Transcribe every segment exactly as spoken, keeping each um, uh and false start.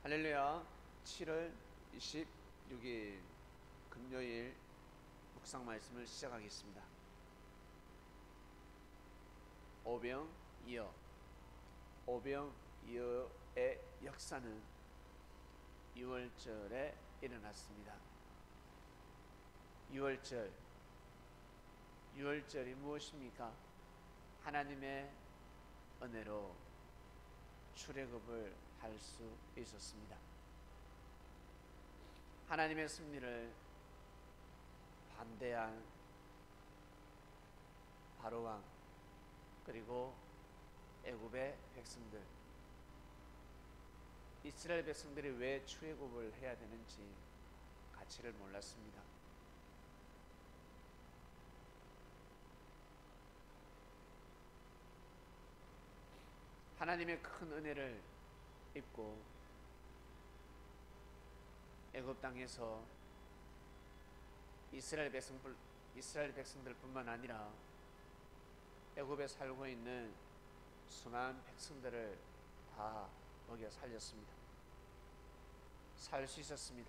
할렐루야. 칠월 이십육일 금요일 묵상 말씀을 시작하겠습니다. 오병이어 오병이어의 역사는 유월절에 일어났습니다. 유월절 유월절이 무엇입니까? 하나님의 은혜로 출애굽을 할 수 있었습니다. 하나님의 섭리를 반대한 바로왕 그리고 애굽의 백성들, 이스라엘 백성들이 왜 출애굽을 해야 되는지 가치를 몰랐습니다. 하나님의 큰 은혜를 입고 애굽 땅에서 이스라엘 백성들, 이스라엘 백성들뿐만 아니라 애굽에 살고 있는 수많은 백성들을 다 먹여 살렸습니다. 살 수 있었습니다.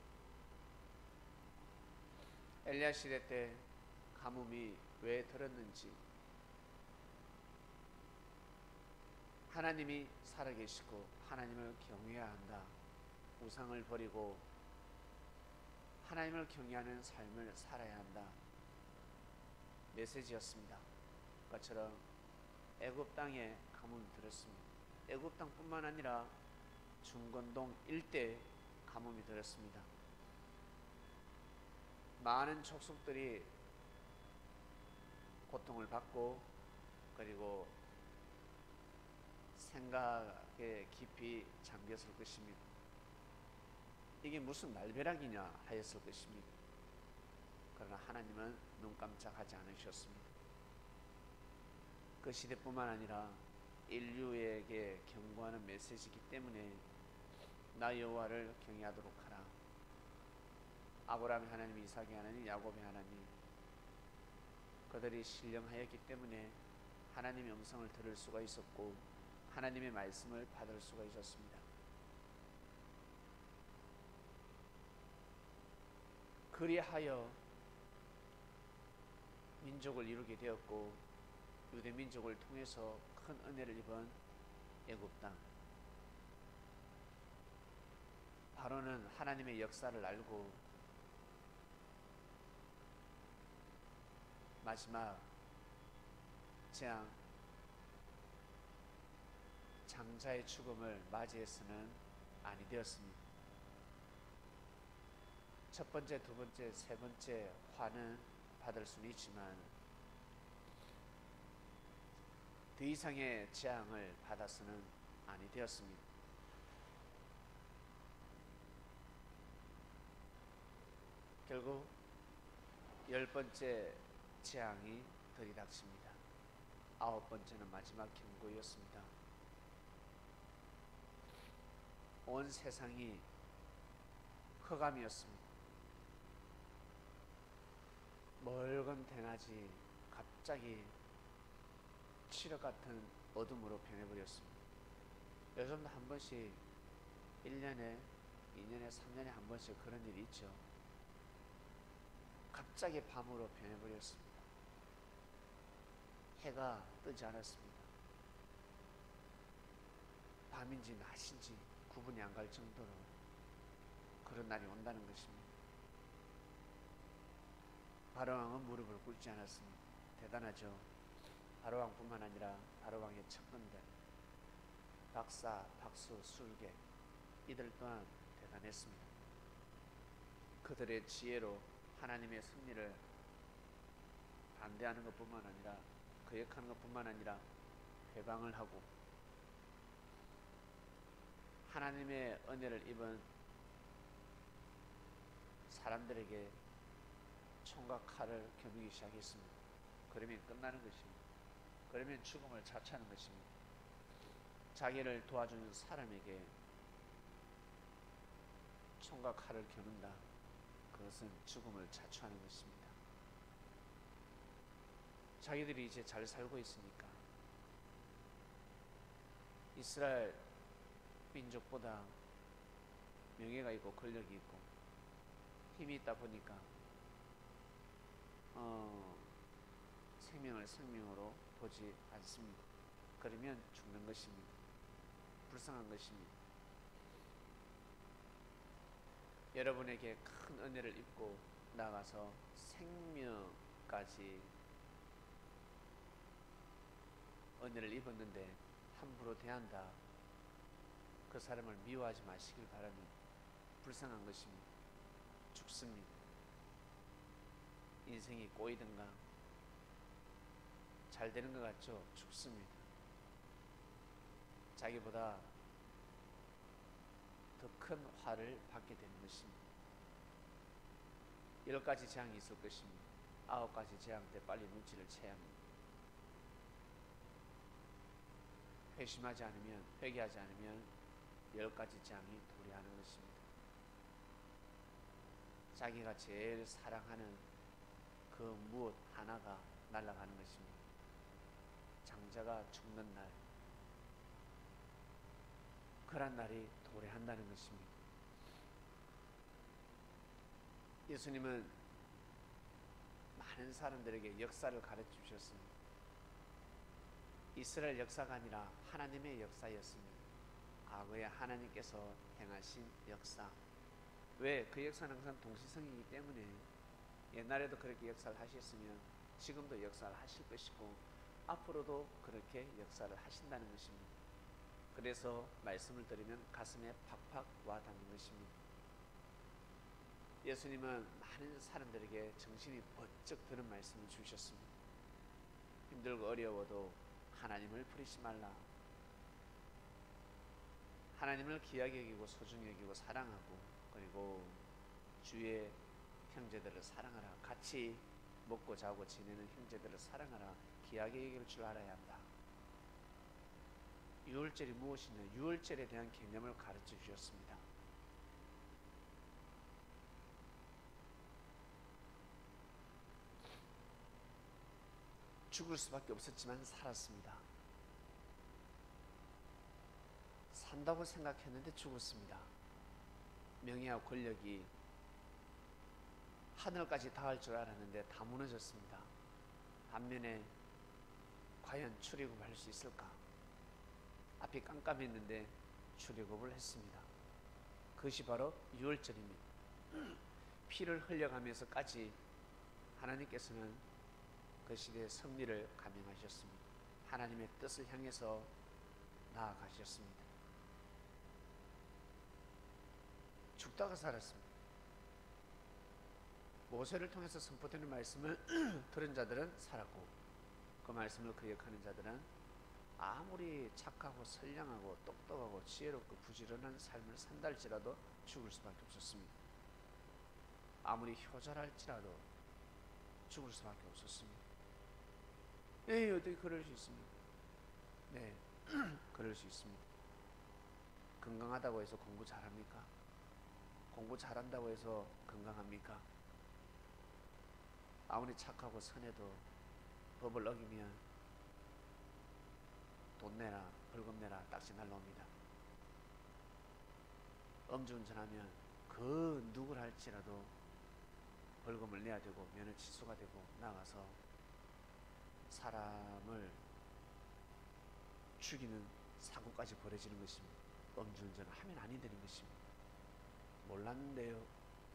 엘리야 시대 때 가뭄이 왜 들었는지, 하나님이 살아계시고 하나님을 경외해야 한다, 우상을 버리고 하나님을 경외하는 삶을 살아야 한다 메시지였습니다. 그것처럼 애굽 땅에 가뭄이 들었습니다. 애굽 땅뿐만 아니라 중건동 일대에 가뭄이 들었습니다. 많은 족속들이 고통을 받고 그리고 생각에 깊이 잠겼을 것입니다. 이게 무슨 날벼락이냐 하였을 것입니다. 그러나 하나님은 눈 깜짝하지 않으셨습니다. 그 시대뿐만 아니라 인류에게 경고하는 메시지이기 때문에 나 여호와를 경외하도록 하라. 아브라함의 하나님, 이삭의 하나님, 야곱의 하나님, 그들이 신령하였기 때문에 하나님의 음성을 들을 수가 있었고 하나님의 말씀을 받을 수가 있었습니다. 그리하여 민족을 이루게 되었고 유대 민족을 통해서 큰 은혜를 입은 애굽 땅, 바로는 하나님의 역사를 알고 마지막 재앙 장자의 죽음을 맞이해서는 아니 되었습니다. 첫 번째, 두 번째, 세 번째 화는 받을 수는 있지만 더 이상의 재앙을 받아서는 아니 되었습니다. 결국 열 번째 재앙이 들이닥칩니다. 아홉 번째는 마지막 경고였습니다. 온 세상이 흑암이었습니다. 멀건 대낮이 갑자기 칠흑 같은 어둠으로 변해버렸습니다. 요즘도 한 번씩 일 년에, 이 년에, 삼 년에 한 번씩 그런 일이 있죠. 갑자기 밤으로 변해버렸습니다. 해가 뜨지 않았습니다. 밤인지 낮인지 구분이 안 갈 정도로 그런 날이 온다는 것입니다. 바로왕은 무릎을 꿇지 않았습니다. 대단하죠. 바로왕뿐만 아니라 바로왕의 첩근들, 박사, 박수, 술객, 이들 또한 대단했습니다. 그들의 지혜로 하나님의 섭리를 반대하는 것뿐만 아니라 거역하는 것뿐만 아니라 회방을 하고 하나님의 은혜를 입은 사람들에게 총과 칼을 겨누기 시작했습니다. 그러면 끝나는 것입니다. 그러면 죽음을 자처하는 것입니다. 자기를 도와주는 사람에게 총과 칼을 겨눈다. 그것은 죽음을 자처하는 것입니다. 자기들이 이제 잘 살고 있으니까 이스라엘 민족보다 명예가 있고 권력이 있고 힘이 있다 보니까 어, 생명을 생명으로 보지 않습니다. 그러면 죽는 것입니다. 불쌍한 것입니다. 여러분에게 큰 은혜를 입고 나가서 생명까지 은혜를 입었는데 함부로 대한다. 그 사람을 미워하지 마시길 바랍니다. 불쌍한 것입니다. 죽습니다. 인생이 꼬이든가 잘 되는 것 같죠? 죽습니다. 자기보다 더 큰 화를 받게 되는 것입니다. 열 가지 재앙이 있을 것입니다. 아홉 가지 재앙 때 빨리 눈치를 채야 합니다. 회심하지 않으면, 회개하지 않으면 열 가지 재앙이 도래하는 것입니다. 자기가 제일 사랑하는 그 무엇 하나가 날아가는 것입니다. 장자가 죽는 날, 그런 날이 도래한다는 것입니다. 예수님은 많은 사람들에게 역사를 가르쳐 주셨습니다. 이스라엘 역사가 아니라 하나님의 역사였습니다. 과거에 하나님께서 행하신 역사. 왜? 그 역사는 항상 동시성이기 때문에 옛날에도 그렇게 역사를 하셨으면 지금도 역사를 하실 것이고 앞으로도 그렇게 역사를 하신다는 것입니다. 그래서 말씀을 들으면 가슴에 팍팍 와닿는 것입니다. 예수님은 많은 사람들에게 정신이 번쩍 드는 말씀을 주셨습니다. 힘들고 어려워도 하나님을 버리지 말라. 하나님을 귀하게 여기고 소중히 여기고 사랑하고 그리고 주의 형제들을 사랑하라. 같이 먹고 자고 지내는 형제들을 사랑하라. 귀하게 여길 줄 알아야 한다. 유월절이 무엇이냐? 유월절에 대한 개념을 가르쳐 주셨습니다. 죽을 수밖에 없었지만 살았습니다. 산다고 생각했는데 죽었습니다. 명예와 권력이 하늘까지 닿을 줄 알았는데 다 무너졌습니다. 반면에 과연 출애굽할 수 있을까? 앞이 깜깜했는데 출애굽을 했습니다. 그것이 바로 유월절입니다. 피를 흘려가면서까지 하나님께서는 그 시대의 승리를 감행하셨습니다. 하나님의 뜻을 향해서 나아가셨습니다. 죽다가 살았습니다. 모세를 통해서 선포되는 말씀을 들은 자들은 살았고 그 말씀을 기억하는 자들은 아무리 착하고 선량하고 똑똑하고 지혜롭고 부지런한 삶을 산다 할지라도 죽을 수밖에 없었습니다. 아무리 효자랄지라도 죽을 수밖에 없었습니다. 네, 어떻게 그럴 수 있습니까? 네, 그럴 수 있습니다. 건강하다고 해서 공부 잘합니까? 공부 잘한다고 해서 건강합니까? 아무리 착하고 선해도 법을 어기면 돈 내라, 벌금 내라, 딱지 날라옵니다. 음주운전하면 그 누구를 할지라도 벌금을 내야 되고 면허 취소가 되고 나가서 사람을 죽이는 사고까지 벌어지는 것입니다. 음주운전을 하면 아니 되는 것입니다. 몰랐는데요.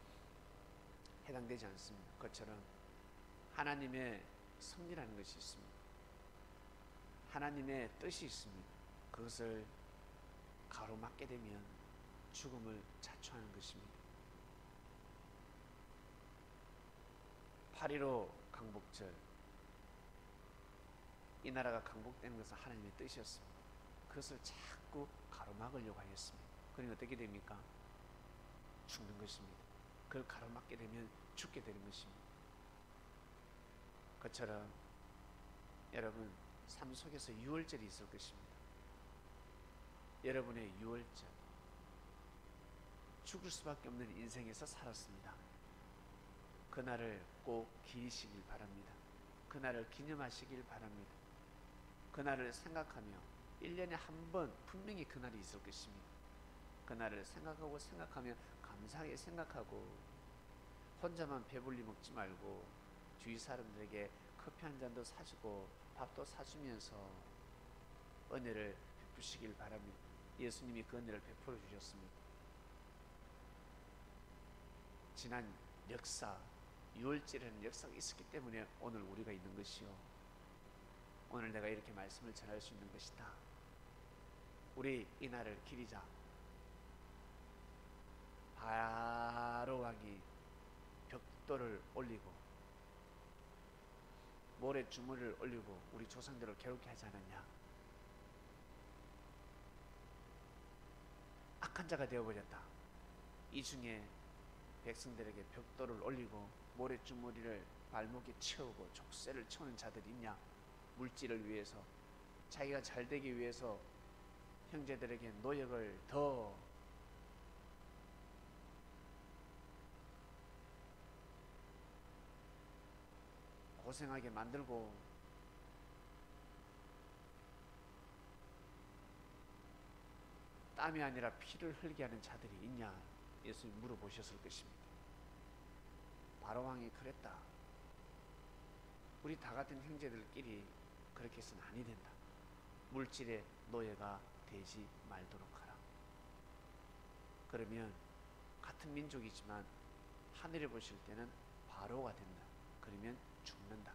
해당되지 않습니다. 그것처럼 하나님의 섭리라는 것이 있습니다. 하나님의 뜻이 있습니다. 그것을 가로막게 되면 죽음을 자초하는 것입니다. 팔일오 강복절, 이 나라가 강복되는 것은 하나님의 뜻이었습니다. 그것을 자꾸 가로막으려고 하였습니다. 그러니 어떻게 됩니까? 죽는 것입니다. 그걸 가로막게 되면 죽게 되는 것입니다. 그처럼 여러분 삶 속에서 유월절이 있을 것입니다. 여러분의 유월절, 죽을 수밖에 없는 인생에서 살았습니다. 그날을 꼭 기리시길 바랍니다. 그날을 기념하시길 바랍니다. 그날을 생각하며 일 년에 한 번 분명히 그날이 있을 것입니다. 그날을 생각하고 생각하며 감사하게 생각하고 혼자만 배불리 먹지 말고 주위 사람들에게 커피 한 잔도 사주고 밥도 사주면서 은혜를 베푸시길 바랍니다. 예수님이 그 은혜를 베풀어 주셨습니다. 지난 역사, 유월절에는 역사가 있었기 때문에 오늘 우리가 있는 것이요, 오늘 내가 이렇게 말씀을 전할 수 있는 것이다. 우리 이날을 기리자. 바로 왕이 벽돌을 올리고 모래주머니를 올리고 우리 조상들을 괴롭게 하지 않았냐. 악한 자가 되어버렸다. 이 중에 백성들에게 벽돌을 올리고 모래주머니를 발목에 채우고 족쇄를 채우는 자들이 있냐. 물질을 위해서, 자기가 잘 되기 위해서 형제들에게 노역을 더 고생하게 만들고 땀이 아니라 피를 흘리게 하는 자들이 있냐. 예수님 물어보셨을 것입니다. 바로왕이 그랬다. 우리 다 같은 형제들끼리 그렇게 해서는 아니 된다. 물질의 노예가 되지 말도록 하라. 그러면 같은 민족이지만 하늘에 보실 때는 바로가 된다. 그러면 죽는다.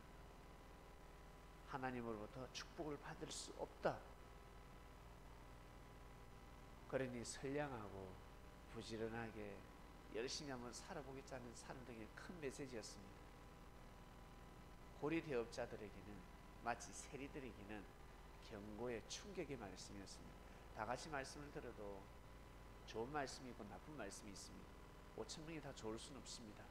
하나님으로부터 축복을 받을 수 없다. 그러니 선량하고 부지런하게 열심히 한번 살아보겠다는 사람들에게 큰 메시지였습니다. 고리대업자들에게는, 마치 세리들에게는 경고의 충격의 말씀이었습니다. 다 같이 말씀을 들어도 좋은 말씀이 있고 나쁜 말씀이 있습니다. 오천 명이 다 좋을 수는 없습니다.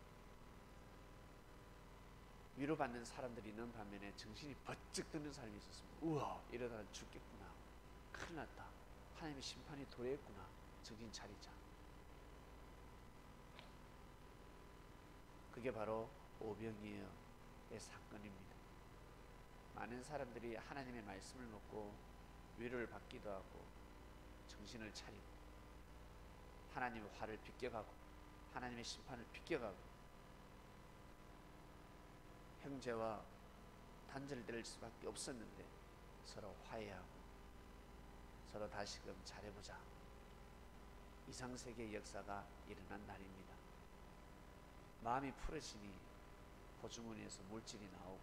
위로받는 사람들이 있는 반면에 정신이 번쩍 드는 사람이 있었습니다. 우와, 이러다 죽겠구나. 큰일 났다. 하나님의 심판이 도래했구나. 정신 차리자. 그게 바로 오병이어의 사건입니다. 많은 사람들이 하나님의 말씀을 먹고 위로를 받기도 하고 정신을 차리고 하나님의 화를 비껴가고 하나님의 심판을 비껴가고 형제와 단절될 수밖에 없었는데 서로 화해하고 서로 다시금 잘해보자. 이상세계의 역사가 일어난 날입니다. 마음이 풀어지니 호주머니에서 물질이 나오고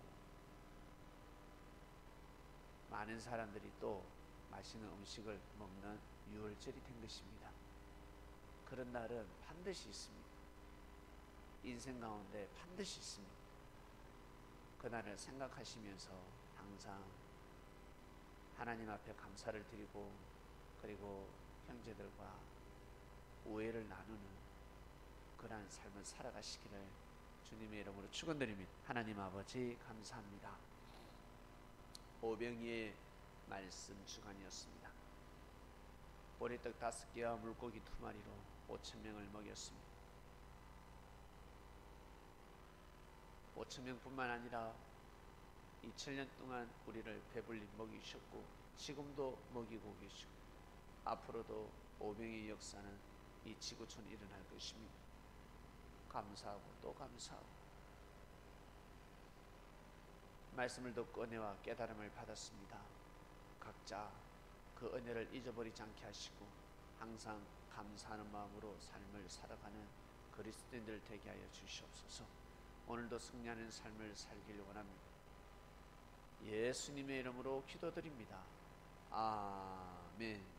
많은 사람들이 또 맛있는 음식을 먹는 유월절이 된 것입니다. 그런 날은 반드시 있습니다. 인생 가운데 반드시 있습니다. 그날을 생각하시면서 항상 하나님 앞에 감사를 드리고 그리고 형제들과 우애를 나누는 그러한 삶을 살아가시기를 주님의 이름으로 축원드립니다. 하나님 아버지 감사합니다. 오병이의 말씀 주간이었습니다. 보리떡 다섯 개와 물고기 두 마리로 오천 명을 먹였습니다. 오천 명뿐만 아니라 이천 년 동안 우리를 배불리 먹이셨고 지금도 먹이고 계시고 앞으로도 오병이의 역사는 이 지구촌에 일어날 것입니다. 감사하고 또 감사하고 말씀을 듣고 은혜와 깨달음을 받았습니다. 각자 그 은혜를 잊어버리지 않게 하시고 항상 감사하는 마음으로 삶을 살아가는 그리스도인들 되게 하여 주시옵소서. 오늘도 승리하는 삶을 살기를 원합니다. 예수님의 이름으로 기도드립니다. 아멘.